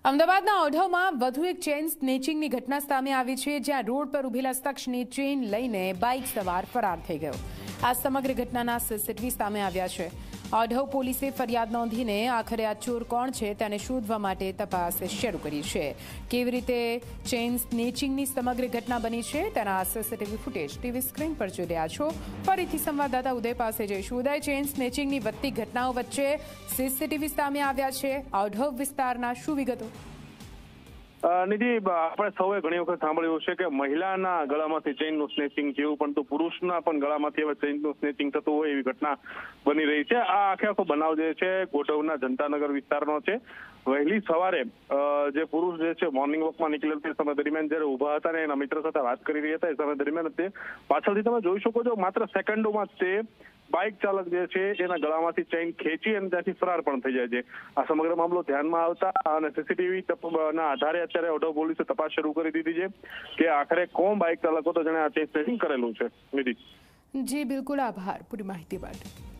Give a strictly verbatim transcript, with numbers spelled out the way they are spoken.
અમદાવાદના ઓઢવમાં વધુ એક ચેઇન સ્નેચિંગની ઘટના સામે આવી છે, જ્યાં રોડ પર ઉભેલા શખ્સની ચેઇન લઈને બાઇક સવાર ફરાર થઈ ગયો. આ સમગ્ર ઘટનાના સીસીટીવી સામે આવ્યા છે. ઓઢવ પોલીસે ફરિયાદ નોંધીને આખરે આ ચોર કોણ છે તેને શોધવા માટે તપાસ શરૂ કરી છે. કેવી રીતે ચેઇન સ્નેચિંગની સમગ્ર ઘટના બની છે તેના સીસીટીવી ફૂટેજ ટીવી સ્ક્રીન પર જોઈ રહ્યા છો. ફરીથી સંવાદદાતા ઉદય પાસે જઈશું. ઉદય, ચેઇન સ્નેચિંગની વધતી ઘટનાઓ વચ્ચે સીસીટીવી સામે આવ્યા છે. ઓઢવ વિસ્તારના શું વિગતો? નિધિ, આપણે સૌએ ઘણી વખત સાંભળ્યું છે કે મહિલાના ગળામાંથી ચેઇનનું સ્નેચિંગ થયું, પરંતુ પુરુષના પણ ગળામાંથી હવે ચેઇનનું સ્નેચિંગ થતું હોય એવી ઘટના બની રહી છે. આ આખે આખો બનાવ જે છે ગોઠવના જનતાનગર વિસ્તારનો છે. વહેલી સવારે જે પુરુષ જે છે મોર્નિંગ વોકમાં નીકળેલ તે સમય દરમિયાન જયારે ઉભા હતા ને એના મિત્ર સાથે વાત કરી રહ્યા હતા, એ સમય દરમિયાન તે પાછળથી તમે જોઈ શકો છો માત્ર સેકન્ડોમાં તે બાઇક ચાલક જે છે એના ગળામાંથી ચેઇન ખેંચી અને ત્યાંથી ફરાર પણ થઈ જાય છે. આ સમગ્ર મામલો ધ્યાનમાં આવતા અને સીસીટીવી ના આધારે અત્યારે ઓઢવ પોલીસે તપાસ શરૂ કરી દીધી છે કે આખરે કોણ બાઇક ચાલક હતો જેણે આ ચેઇન સ્નેચિંગ કરેલું છે. નિધિ જી બિલકુલ, આભાર પૂરી માહિતી માટે.